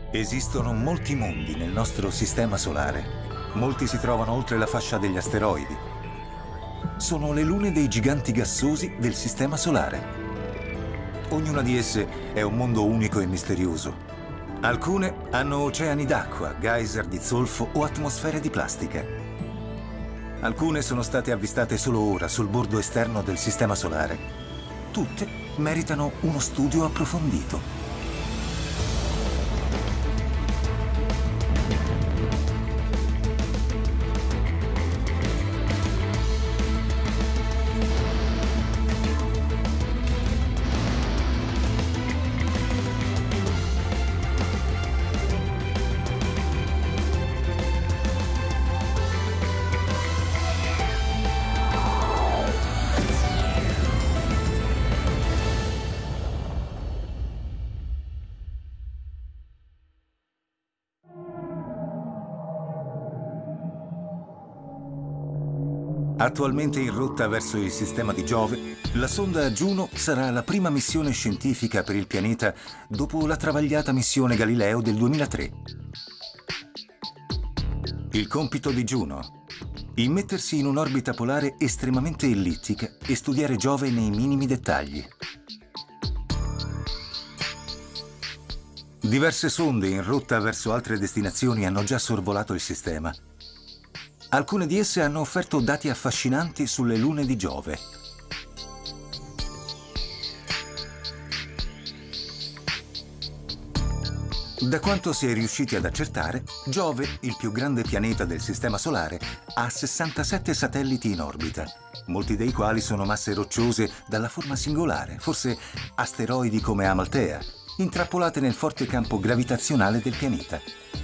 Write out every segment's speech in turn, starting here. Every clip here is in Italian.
Esistono molti mondi nel nostro sistema solare. Molti si trovano oltre la fascia degli asteroidi. Sono le lune dei giganti gassosi del sistema solare. Ognuna di esse è un mondo unico e misterioso. Alcune hanno oceani d'acqua, geyser di zolfo o atmosfere di plastica. Alcune sono state avvistate solo ora sul bordo esterno del sistema solare. Tutte meritano uno studio approfondito. Attualmente in rotta verso il sistema di Giove, la sonda Juno sarà la prima missione scientifica per il pianeta dopo la travagliata missione Galileo del 2003. Il compito di Juno: immettersi in un'orbita polare estremamente ellittica e studiare Giove nei minimi dettagli. Diverse sonde in rotta verso altre destinazioni hanno già sorvolato il sistema. Alcune di esse hanno offerto dati affascinanti sulle lune di Giove. Da quanto si è riusciti ad accertare, Giove, il più grande pianeta del Sistema Solare, ha 67 satelliti in orbita, molti dei quali sono masse rocciose dalla forma singolare, forse asteroidi come Amalthea, intrappolate nel forte campo gravitazionale del pianeta.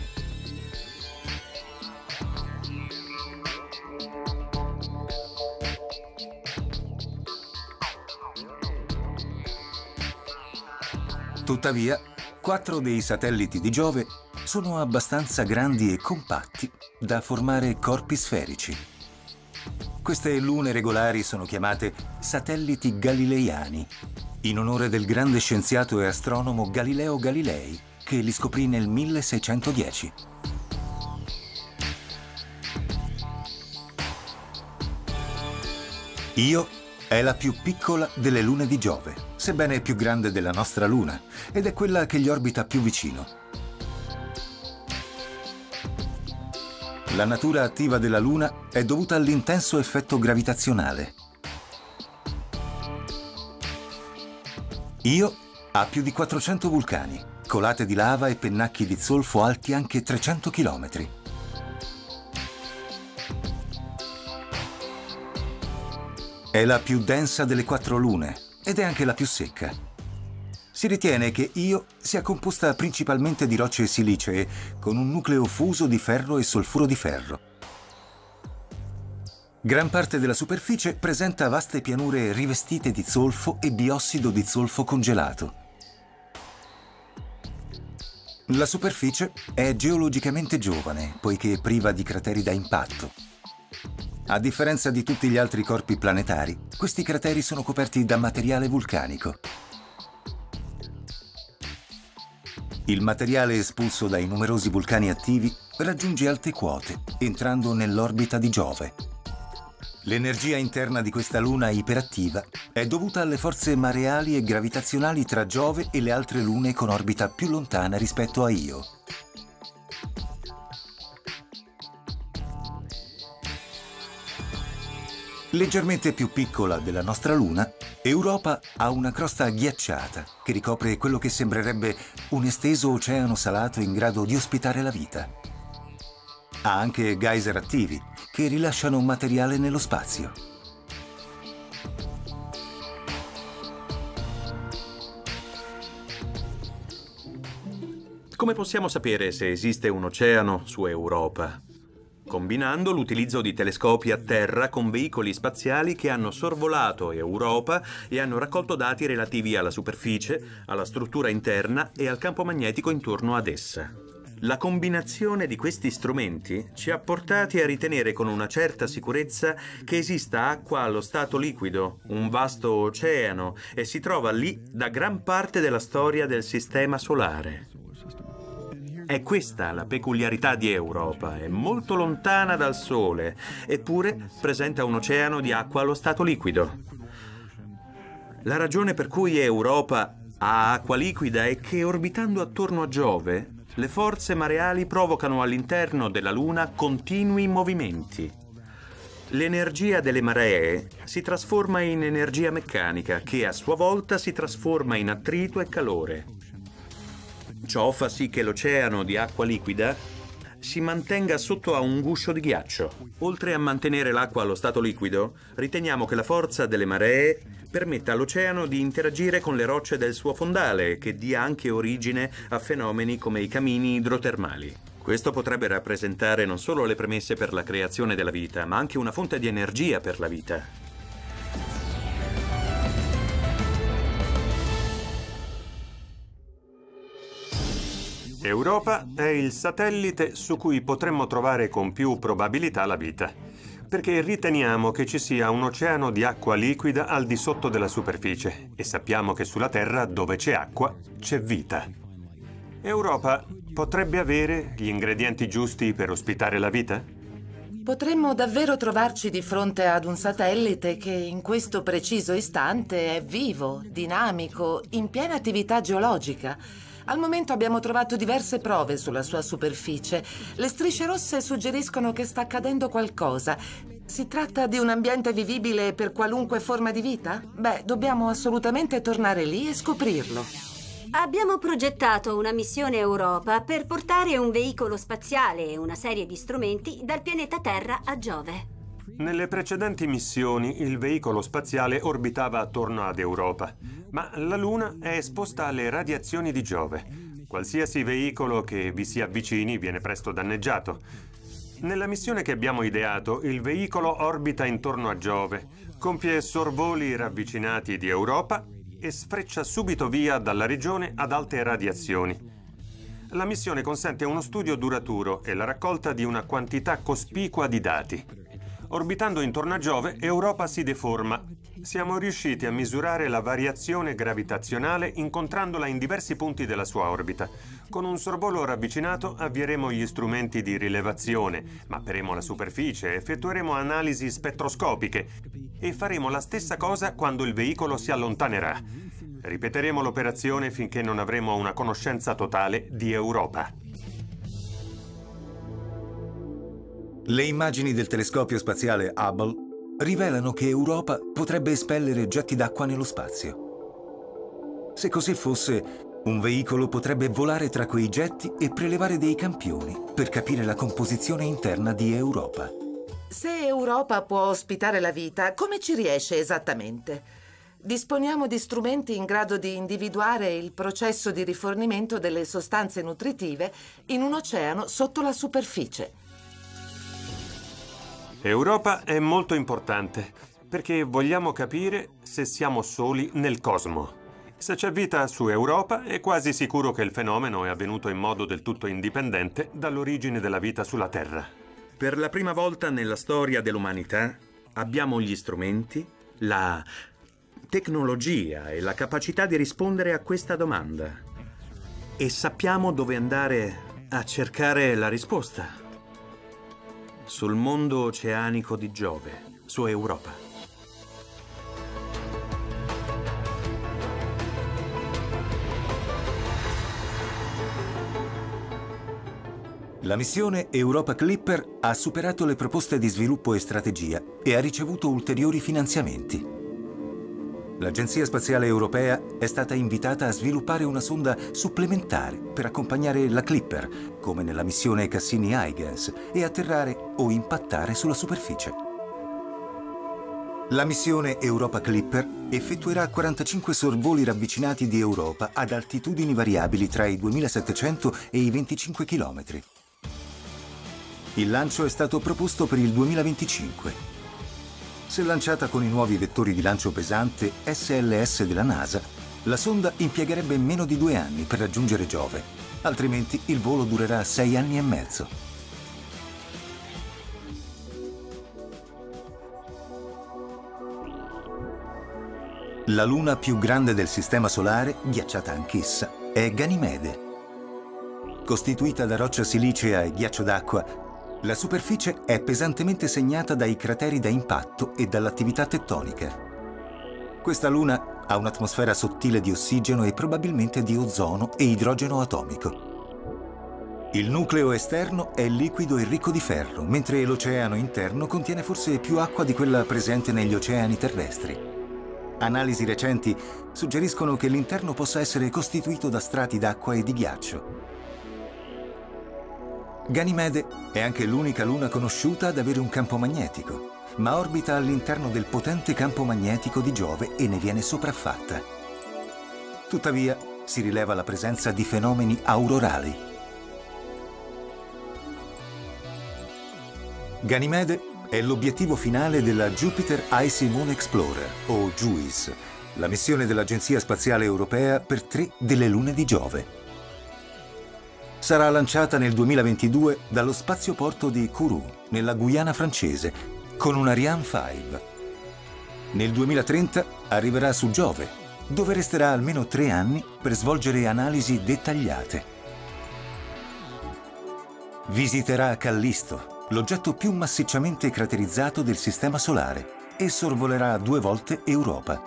Tuttavia, 4 dei satelliti di Giove sono abbastanza grandi e compatti da formare corpi sferici. Queste lune regolari sono chiamate satelliti galileiani, in onore del grande scienziato e astronomo Galileo Galilei, che li scoprì nel 1610. Io è la più piccola delle lune di Giove, sebbene più grande della nostra Luna, ed è quella che gli orbita più vicino. La natura attiva della Luna è dovuta all'intenso effetto gravitazionale. Io ha più di 400 vulcani, colate di lava e pennacchi di zolfo alti anche 300 chilometri. È la più densa delle 4 lune ed è anche la più secca. Si ritiene che Io sia composta principalmente di rocce silicee con un nucleo fuso di ferro e solfuro di ferro. Gran parte della superficie presenta vaste pianure rivestite di zolfo e biossido di zolfo congelato. La superficie è geologicamente giovane, poiché priva di crateri da impatto. A differenza di tutti gli altri corpi planetari, questi crateri sono coperti da materiale vulcanico. Il materiale espulso dai numerosi vulcani attivi raggiunge alte quote, entrando nell'orbita di Giove. L'energia interna di questa luna iperattiva è dovuta alle forze mareali e gravitazionali tra Giove e le altre lune con orbita più lontana rispetto a Io. Leggermente più piccola della nostra Luna, Europa ha una crosta ghiacciata che ricopre quello che sembrerebbe un esteso oceano salato in grado di ospitare la vita. Ha anche geyser attivi che rilasciano materiale nello spazio. Come possiamo sapere se esiste un oceano su Europa? Combinando l'utilizzo di telescopi a terra con veicoli spaziali che hanno sorvolato Europa e hanno raccolto dati relativi alla superficie, alla struttura interna e al campo magnetico intorno ad essa. La combinazione di questi strumenti ci ha portati a ritenere con una certa sicurezza che esista acqua allo stato liquido, un vasto oceano, e si trova lì da gran parte della storia del Sistema Solare. È questa la peculiarità di Europa, è molto lontana dal Sole, eppure presenta un oceano di acqua allo stato liquido. La ragione per cui Europa ha acqua liquida è che orbitando attorno a Giove, le forze mareali provocano all'interno della Luna continui movimenti. L'energia delle maree si trasforma in energia meccanica, che a sua volta si trasforma in attrito e calore. Ciò fa sì che l'oceano di acqua liquida si mantenga sotto a un guscio di ghiaccio. Oltre a mantenere l'acqua allo stato liquido, riteniamo che la forza delle maree permetta all'oceano di interagire con le rocce del suo fondale e che dia anche origine a fenomeni come i camini idrotermali. Questo potrebbe rappresentare non solo le premesse per la creazione della vita, ma anche una fonte di energia per la vita. Europa è il satellite su cui potremmo trovare con più probabilità la vita, perché riteniamo che ci sia un oceano di acqua liquida al di sotto della superficie e sappiamo che sulla Terra, dove c'è acqua, c'è vita. Europa potrebbe avere gli ingredienti giusti per ospitare la vita? Potremmo davvero trovarci di fronte ad un satellite che in questo preciso istante è vivo, dinamico, in piena attività geologica. Al momento abbiamo trovato diverse prove sulla sua superficie. Le strisce rosse suggeriscono che sta accadendo qualcosa. Si tratta di un ambiente vivibile per qualunque forma di vita? Beh, dobbiamo assolutamente tornare lì e scoprirlo. Abbiamo progettato una missione Europa per portare un veicolo spaziale e una serie di strumenti dal pianeta Terra a Giove. Nelle precedenti missioni il veicolo spaziale orbitava attorno ad Europa, ma la Luna è esposta alle radiazioni di Giove. Qualsiasi veicolo che vi si avvicini viene presto danneggiato. Nella missione che abbiamo ideato, il veicolo orbita intorno a Giove, compie sorvoli ravvicinati di Europa e sfreccia subito via dalla regione ad alte radiazioni. La missione consente uno studio duraturo e la raccolta di una quantità cospicua di dati. Orbitando intorno a Giove, Europa si deforma. Siamo riusciti a misurare la variazione gravitazionale incontrandola in diversi punti della sua orbita. Con un sorvolo ravvicinato avvieremo gli strumenti di rilevazione, mapperemo la superficie, effettueremo analisi spettroscopiche e faremo la stessa cosa quando il veicolo si allontanerà. Ripeteremo l'operazione finché non avremo una conoscenza totale di Europa. Le immagini del telescopio spaziale Hubble rivelano che Europa potrebbe espellere getti d'acqua nello spazio. Se così fosse, un veicolo potrebbe volare tra quei getti e prelevare dei campioni per capire la composizione interna di Europa. Se Europa può ospitare la vita, come ci riesce esattamente? Disponiamo di strumenti in grado di individuare il processo di rifornimento delle sostanze nutritive in un oceano sotto la superficie. Europa è molto importante perché vogliamo capire se siamo soli nel cosmo. Se c'è vita su Europa, è quasi sicuro che il fenomeno è avvenuto in modo del tutto indipendente dall'origine della vita sulla Terra. Per la prima volta nella storia dell'umanità abbiamo gli strumenti, la tecnologia e la capacità di rispondere a questa domanda. E sappiamo dove andare a cercare la risposta. Sul mondo oceanico di Giove, su Europa. La missione Europa Clipper ha superato le proposte di sviluppo e strategia e ha ricevuto ulteriori finanziamenti. L'Agenzia Spaziale Europea è stata invitata a sviluppare una sonda supplementare per accompagnare la Clipper, come nella missione Cassini-Huygens, e atterrare o impattare sulla superficie. La missione Europa Clipper effettuerà 45 sorvoli ravvicinati di Europa ad altitudini variabili tra i 2700 e i 25 km. Il lancio è stato proposto per il 2025. Se lanciata con i nuovi vettori di lancio pesante SLS della NASA, la sonda impiegherebbe meno di 2 anni per raggiungere Giove, altrimenti il volo durerà 6 anni e mezzo. La luna più grande del Sistema Solare, ghiacciata anch'essa, è Ganimede. Costituita da roccia silicea e ghiaccio d'acqua, la superficie è pesantemente segnata dai crateri da impatto e dall'attività tettonica. Questa luna ha un'atmosfera sottile di ossigeno e probabilmente di ozono e idrogeno atomico. Il nucleo esterno è liquido e ricco di ferro, mentre l'oceano interno contiene forse più acqua di quella presente negli oceani terrestri. Analisi recenti suggeriscono che l'interno possa essere costituito da strati d'acqua e di ghiaccio. Ganimede è anche l'unica luna conosciuta ad avere un campo magnetico, ma orbita all'interno del potente campo magnetico di Giove e ne viene sopraffatta. Tuttavia, si rileva la presenza di fenomeni aurorali. Ganimede è l'obiettivo finale della Jupiter Icy Moon Explorer, o JUICE, la missione dell'Agenzia Spaziale Europea per 3 delle lune di Giove. Sarà lanciata nel 2022 dallo spazioporto di Kourou, nella Guyana francese, con un Ariane 5. Nel 2030 arriverà su Giove, dove resterà almeno 3 anni per svolgere analisi dettagliate. Visiterà Callisto, l'oggetto più massicciamente craterizzato del Sistema Solare, e sorvolerà 2 volte Europa.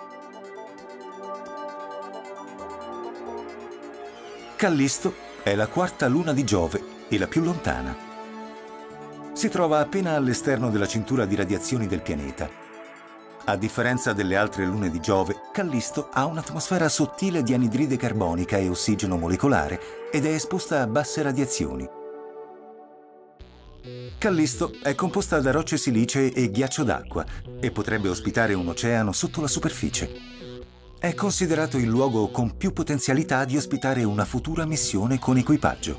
Callisto è la 4ª luna di Giove e la più lontana. Si trova appena all'esterno della cintura di radiazioni del pianeta. A differenza delle altre lune di Giove, Callisto ha un'atmosfera sottile di anidride carbonica e ossigeno molecolare ed è esposta a basse radiazioni. Callisto è composta da rocce silicee e ghiaccio d'acqua e potrebbe ospitare un oceano sotto la superficie. È considerato il luogo con più potenzialità di ospitare una futura missione con equipaggio.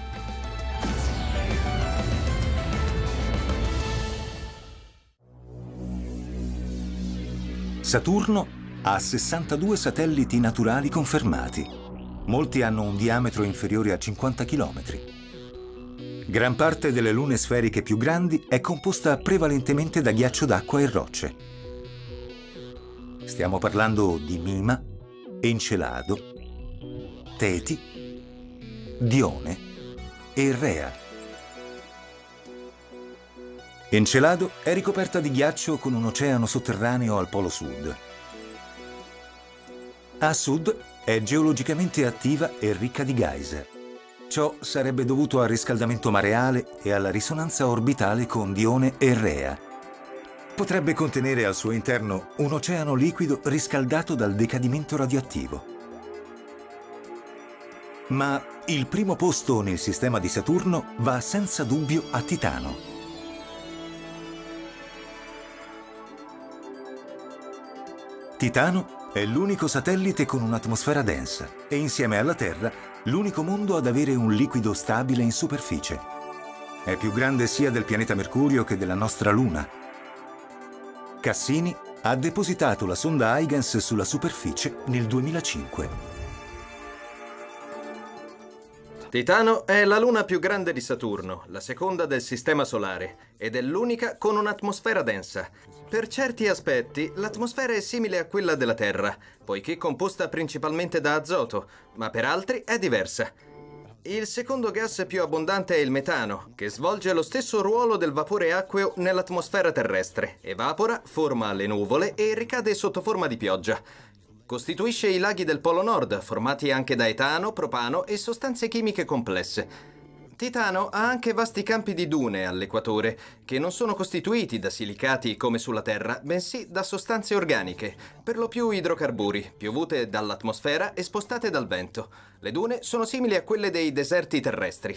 Saturno ha 62 satelliti naturali confermati. Molti hanno un diametro inferiore a 50 km. Gran parte delle lune sferiche più grandi è composta prevalentemente da ghiaccio d'acqua e rocce. Stiamo parlando di Mima, Encelado, Teti, Dione e Rea. Encelado è ricoperta di ghiaccio con un oceano sotterraneo al polo sud. A sud è geologicamente attiva e ricca di geyser. Ciò sarebbe dovuto al riscaldamento mareale e alla risonanza orbitale con Dione e Rea. Potrebbe contenere al suo interno un oceano liquido riscaldato dal decadimento radioattivo. Ma il primo posto nel sistema di Saturno va senza dubbio a Titano. Titano è l'unico satellite con un'atmosfera densa e insieme alla Terra l'unico mondo ad avere un liquido stabile in superficie. È più grande sia del pianeta Mercurio che della nostra Luna. Cassini ha depositato la sonda Huygens sulla superficie nel 2005. Titano è la luna più grande di Saturno, la seconda del Sistema Solare, ed è l'unica con un'atmosfera densa. Per certi aspetti, l'atmosfera è simile a quella della Terra, poiché composta principalmente da azoto, ma per altri è diversa. Il secondo gas più abbondante è il metano, che svolge lo stesso ruolo del vapore acqueo nell'atmosfera terrestre. Evapora, forma le nuvole e ricade sotto forma di pioggia. Costituisce i laghi del Polo Nord, formati anche da etano, propano e sostanze chimiche complesse. Titano ha anche vasti campi di dune all'equatore, che non sono costituiti da silicati come sulla Terra, bensì da sostanze organiche, per lo più idrocarburi, piovute dall'atmosfera e spostate dal vento. Le dune sono simili a quelle dei deserti terrestri.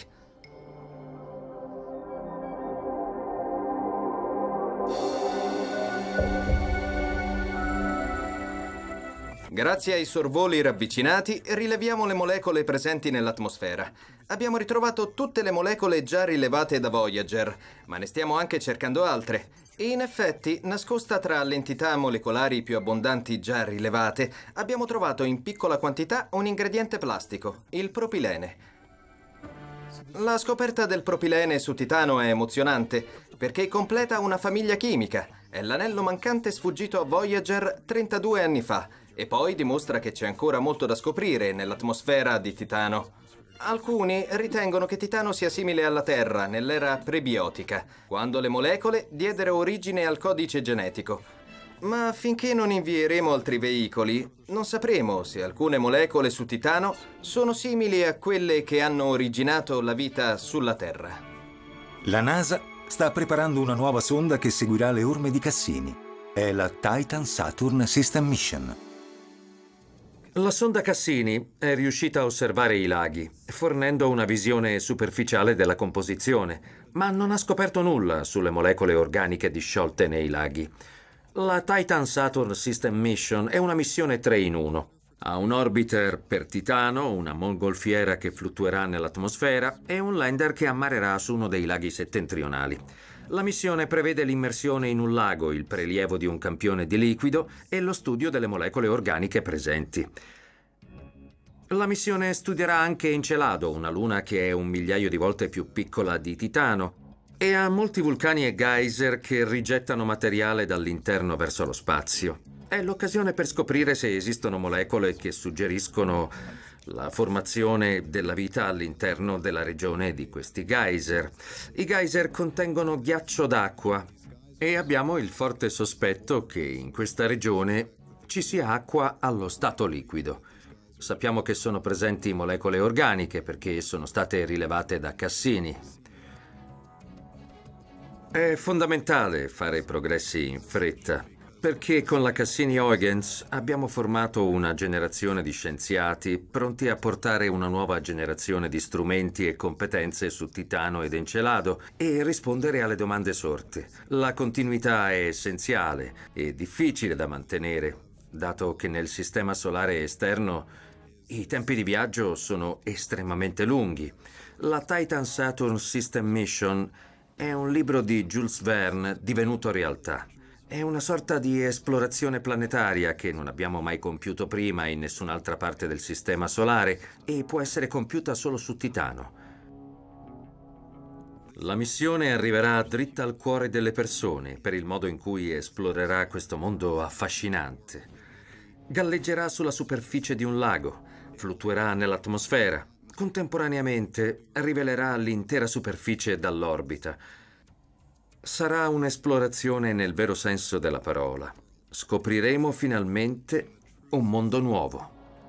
Grazie ai sorvoli ravvicinati rileviamo le molecole presenti nell'atmosfera. Abbiamo ritrovato tutte le molecole già rilevate da Voyager, ma ne stiamo anche cercando altre. In effetti, nascosta tra le entità molecolari più abbondanti già rilevate, abbiamo trovato in piccola quantità un ingrediente plastico, il propilene. La scoperta del propilene su Titano è emozionante, perché completa una famiglia chimica. È l'anello mancante sfuggito a Voyager 32 anni fa, e poi dimostra che c'è ancora molto da scoprire nell'atmosfera di Titano. Alcuni ritengono che Titano sia simile alla Terra nell'era prebiotica, quando le molecole diedero origine al codice genetico. Ma finché non invieremo altri veicoli, non sapremo se alcune molecole su Titano sono simili a quelle che hanno originato la vita sulla Terra. La NASA sta preparando una nuova sonda che seguirà le orme di Cassini. È la Titan-Saturn System Mission. La sonda Cassini è riuscita a osservare i laghi, fornendo una visione superficiale della composizione, ma non ha scoperto nulla sulle molecole organiche disciolte nei laghi. La Titan-Saturn System Mission è una missione 3 in 1. Ha un orbiter per Titano, una mongolfiera che fluttuerà nell'atmosfera e un lander che ammarerà su uno dei laghi settentrionali. La missione prevede l'immersione in un lago, il prelievo di un campione di liquido e lo studio delle molecole organiche presenti. La missione studierà anche Encelado, una luna che è 1 migliaio di volte più piccola di Titano, e ha molti vulcani e geyser che rigettano materiale dall'interno verso lo spazio. È l'occasione per scoprire se esistono molecole che suggeriscono la formazione della vita all'interno della regione di questi geyser. I geyser contengono ghiaccio d'acqua e abbiamo il forte sospetto che in questa regione ci sia acqua allo stato liquido. Sappiamo che sono presenti molecole organiche perché sono state rilevate da Cassini. È fondamentale fare progressi in fretta, perché con la Cassini-Huygens abbiamo formato una generazione di scienziati pronti a portare una nuova generazione di strumenti e competenze su Titano ed Encelado e rispondere alle domande sorte. La continuità è essenziale e difficile da mantenere, dato che nel sistema solare esterno i tempi di viaggio sono estremamente lunghi. La Titan-Saturn System Mission è un libro di Jules Verne divenuto realtà. È una sorta di esplorazione planetaria che non abbiamo mai compiuto prima in nessun'altra parte del sistema solare e può essere compiuta solo su Titano. La missione arriverà dritta al cuore delle persone per il modo in cui esplorerà questo mondo affascinante. Galleggerà sulla superficie di un lago, fluttuerà nell'atmosfera, contemporaneamente rivelerà l'intera superficie dall'orbita. Sarà un'esplorazione nel vero senso della parola. Scopriremo finalmente un mondo nuovo.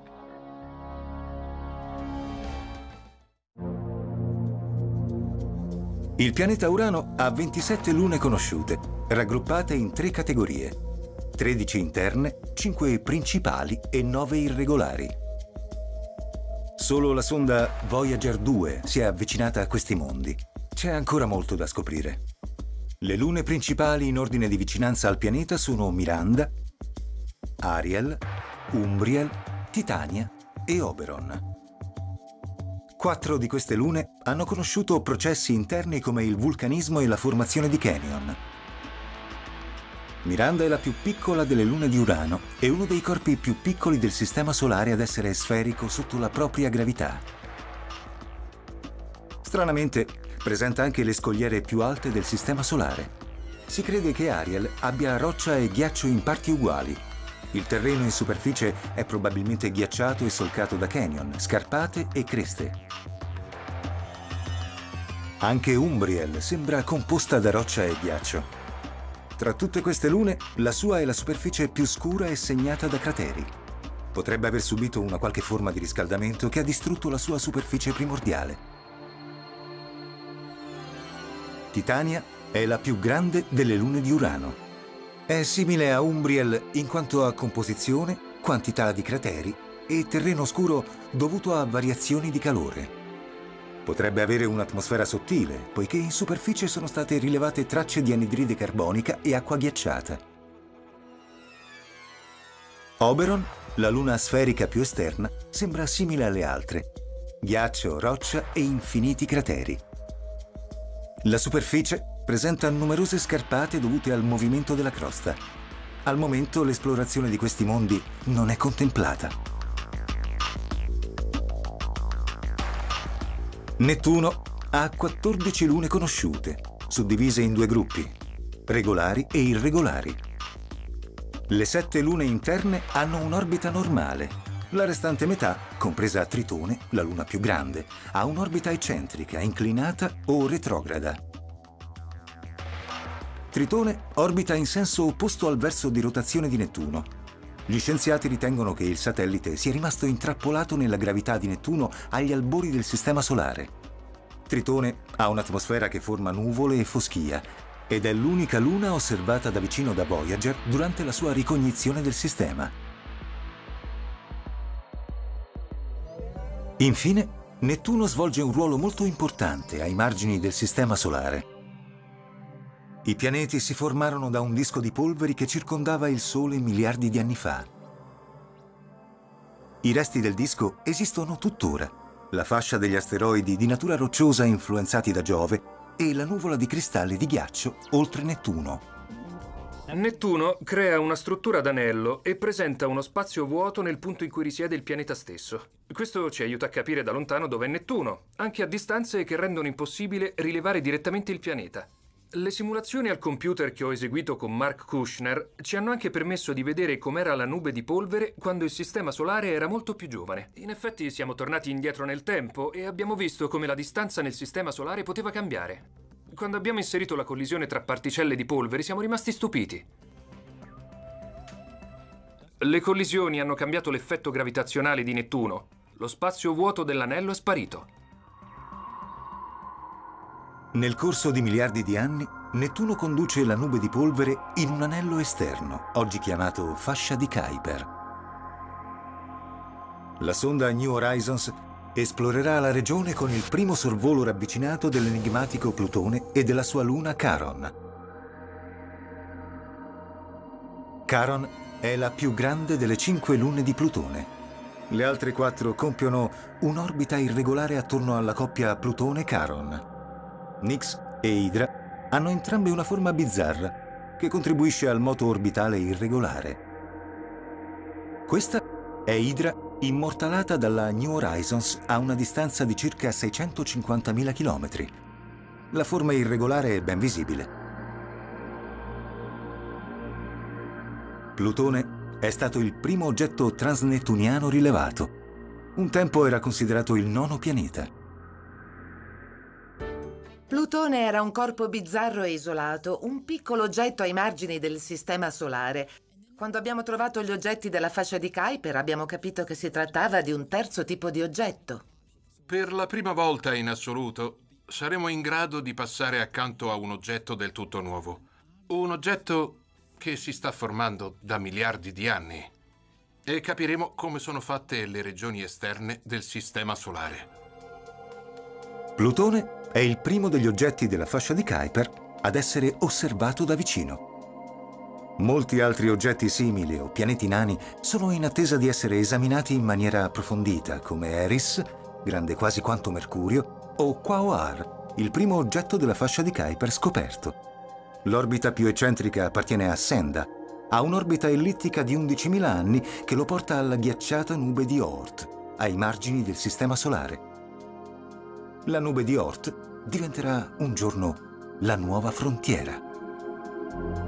Il pianeta Urano ha 27 lune conosciute, raggruppate in 3 categorie: 13 interne, 5 principali e 9 irregolari. Solo la sonda Voyager 2 si è avvicinata a questi mondi. C'è ancora molto da scoprire. Le lune principali in ordine di vicinanza al pianeta sono Miranda, Ariel, Umbriel, Titania e Oberon. 4 di queste lune hanno conosciuto processi interni come il vulcanismo e la formazione di canyon. Miranda è la più piccola delle lune di Urano e uno dei corpi più piccoli del Sistema Solare ad essere sferico sotto la propria gravità. Stranamente, presenta anche le scogliere più alte del Sistema Solare. Si crede che Ariel abbia roccia e ghiaccio in parti uguali. Il terreno in superficie è probabilmente ghiacciato e solcato da canyon, scarpate e creste. Anche Umbriel sembra composta da roccia e ghiaccio. Tra tutte queste lune, la sua è la superficie più scura e segnata da crateri. Potrebbe aver subito una qualche forma di riscaldamento che ha distrutto la sua superficie primordiale. Titania è la più grande delle lune di Urano. È simile a Umbriel in quanto a composizione, quantità di crateri e terreno scuro dovuto a variazioni di calore. Potrebbe avere un'atmosfera sottile, poiché in superficie sono state rilevate tracce di anidride carbonica e acqua ghiacciata. Oberon, la luna sferica più esterna, sembra simile alle altre: ghiaccio, roccia e infiniti crateri. La superficie presenta numerose scarpate dovute al movimento della crosta. Al momento l'esplorazione di questi mondi non è contemplata. Nettuno ha 14 lune conosciute, suddivise in 2 gruppi, regolari e irregolari. Le 7 lune interne hanno un'orbita normale, La restante metà, compresa Tritone, la luna più grande, ha un'orbita eccentrica, inclinata o retrograda. Tritone orbita in senso opposto al verso di rotazione di Nettuno. Gli scienziati ritengono che il satellite sia rimasto intrappolato nella gravità di Nettuno agli albori del Sistema Solare. Tritone ha un'atmosfera che forma nuvole e foschia ed è l'unica luna osservata da vicino da Voyager durante la sua ricognizione del sistema. Infine, Nettuno svolge un ruolo molto importante ai margini del Sistema Solare. I pianeti si formarono da un disco di polveri che circondava il Sole miliardi di anni fa. I resti del disco esistono tuttora, la fascia degli asteroidi di natura rocciosa influenzati da Giove e la nuvola di cristalli di ghiaccio oltre Nettuno. Nettuno crea una struttura ad anello e presenta uno spazio vuoto nel punto in cui risiede il pianeta stesso. Questo ci aiuta a capire da lontano dove è Nettuno, anche a distanze che rendono impossibile rilevare direttamente il pianeta. Le simulazioni al computer che ho eseguito con Mark Kushner ci hanno anche permesso di vedere com'era la nube di polvere quando il Sistema Solare era molto più giovane. In effetti siamo tornati indietro nel tempo e abbiamo visto come la distanza nel Sistema Solare poteva cambiare. Quando abbiamo inserito la collisione tra particelle di polvere siamo rimasti stupiti. Le collisioni hanno cambiato l'effetto gravitazionale di Nettuno. Lo spazio vuoto dell'anello è sparito. Nel corso di miliardi di anni, Nettuno conduce la nube di polvere in un anello esterno, oggi chiamato fascia di Kuiper. La sonda New Horizons esplorerà la regione con il primo sorvolo ravvicinato dell'enigmatico Plutone e della sua luna Charon. Charon è la più grande delle 5 lune di Plutone. Le altre 4 compiono un'orbita irregolare attorno alla coppia Plutone-Charon. Nix e Hydra hanno entrambe una forma bizzarra che contribuisce al moto orbitale irregolare. Questa è Hydra immortalata dalla New Horizons a una distanza di circa 650.000 km. La forma irregolare è ben visibile. Plutone è stato il primo oggetto transnettuniano rilevato. Un tempo era considerato il 9º pianeta. Plutone era un corpo bizzarro e isolato, un piccolo oggetto ai margini del Sistema Solare. Quando abbiamo trovato gli oggetti della fascia di Kuiper abbiamo capito che si trattava di un terzo tipo di oggetto. Per la prima volta in assoluto saremo in grado di passare accanto a un oggetto del tutto nuovo. Un oggetto che si sta formando da miliardi di anni. E capiremo come sono fatte le regioni esterne del Sistema Solare. Plutone è il primo degli oggetti della fascia di Kuiper ad essere osservato da vicino. Molti altri oggetti simili o pianeti nani sono in attesa di essere esaminati in maniera approfondita, come Eris, grande quasi quanto Mercurio, o Quaoar, il primo oggetto della fascia di Kuiper scoperto. L'orbita più eccentrica appartiene a Senda. Ha un'orbita ellittica di 11.000 anni che lo porta alla ghiacciata nube di Oort, ai margini del Sistema Solare. La nube di Oort diventerà un giorno la nuova frontiera.